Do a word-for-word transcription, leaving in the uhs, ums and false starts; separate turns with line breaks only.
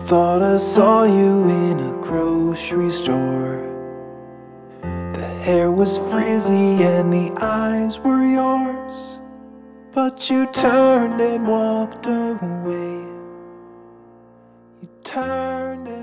thought I saw you in a grocery store. The hair was frizzy and the eyes were yours, but you turned and walked away. You turned and